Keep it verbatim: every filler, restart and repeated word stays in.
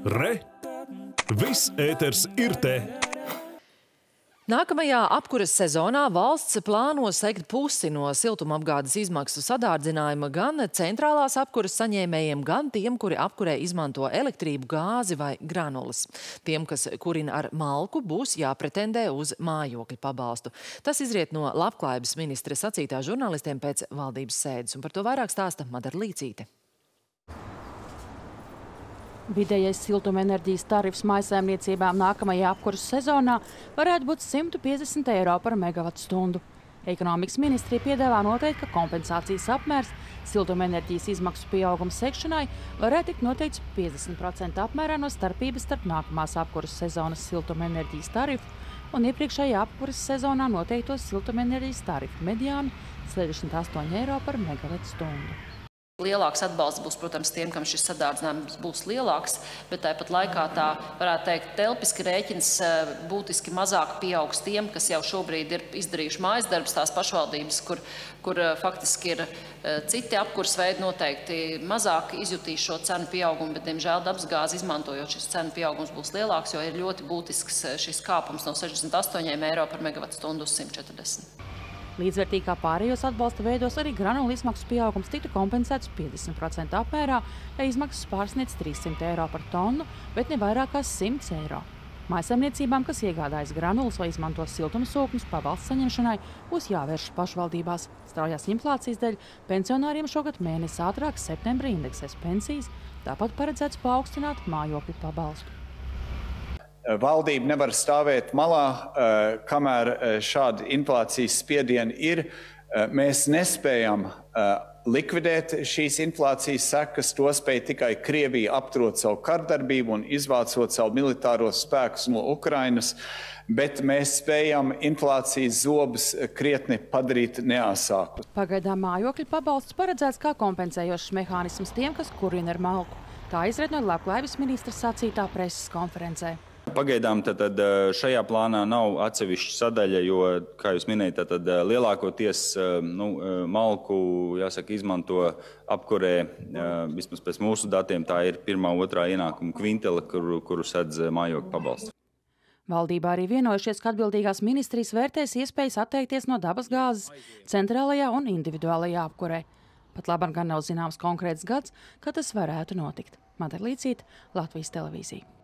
Re! Viss ēters ir te! Nākamajā apkuras sezonā valsts plāno sekt pusi no siltumapgādes izmaksu sadārdzinājuma gan centrālās apkuras saņēmējiem, gan tiem, kuri apkurē izmanto elektrību, gāzi vai granulas. Tiem, kas kurina ar malku, būs jāpretendē uz mājokļu pabalstu. Tas izriet no labklājības ministra sacītā žurnālistiem pēc valdības sēdes, un par to vairāk stāsta Madara Līcīte. Vidējais siltumenerģijas tarifs mājsaimniecībām nākamajā apkuras sezonā varētu būt simt piecdesmit eiro par megavatstundu. Ekonomikas ministrija piedāvā noteikt, ka kompensācijas apmērs siltumenerģijas izmaksu pieauguma sekšanai varētu tikt noteikts piecdesmit procenti apmērā no starpības starp nākamās apkuras sezonas siltumenerģijas tarifu un iepriekšējā apkuras sezonā noteiktos siltumenerģijas tarifu mediāni sešdesmit astoņi eiro par megavatstundu. Lielāks atbalsts būs, protams, tiem, kam šis sadārdzinājums būs lielāks, bet tāpat laikā tā, varētu teikt, telpiski rēķins būtiski mazāk pieaugs tiem, kas jau šobrīd ir izdarījuši mājas darbus, tās pašvaldības, kur, kur faktiski ir citi apkurs veidi noteikti mazāk izjutīs šo cenu pieaugumu, bet, diemžēl, dabasgāzi izmantojot šis cenu pieaugums būs lielāks, jo ir ļoti būtisks šis kāpums no sešdesmit astoņiem eiro par megavatstundu uz simt četrdesmit. Līdzvērtīgi kā pārējos atbalsta veidos arī granulu izmaksu pieaugums tiktu kompensēts piecdesmit procenti apmērā, ja izmaksas pārsniedz trīssimt eiro par tonu, bet ne vairāk kā simts eiro. Mājsaimniecībām, kas iegādājas granulas vai izmanto siltumsūkņus pabalstu saņemšanai, būs jāvēršas pašvaldībās. Straujās inflācijas dēļ pensionāriem šogad mēnesi ātrāk septembrī indeksēs pensijas, tāpat paredzēts paaugstināt mājokļu pabalstu. Valdība nevar stāvēt malā, kamēr šādi inflācijas spiedieni ir. Mēs nespējam likvidēt šīs inflācijas sekas, to spēj tikai Krievija apturot savu kardarbību un izvācot savu militāros spēkus no Ukrainas, bet mēs spējam inflācijas zobus krietni padarīt neāsākus. Pagaidām mājokļu pabalsts paredzēts kā kompensējošs mehānisms tiem, kas kurina ar malku. Tā izriet no labklājības ministra sacītā preses konferencē. Pagaidām tad, tad šajā plānā nav atsevišķa sadaļa, jo, kā jūs minējat, tad lielākoties nu, malku, jāsaka, izmanto apkurē, vismaz pēc mūsu datiem, tā ir pirmā, otrā ienākuma kvintele, kuru, kuru sedz mājokļu pabalstu. Valdībā arī vienojušies, ka atbildīgās ministrijas vērtēs iespējas atteikties no dabasgāzes centrālajā un individuālajā apkurē. Pat labāk gan nav zināms konkrēts gads, kad tas varētu notikt. Madara Līcīte, Latvijas televīzija.